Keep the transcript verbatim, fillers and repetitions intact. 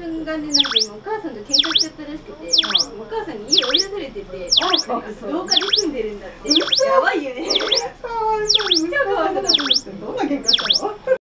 んがね、なんか今お母さんと喧嘩しちゃったらしくて、お母さんに家追い出されてて、廊下で住んでるんだって。やばいよね。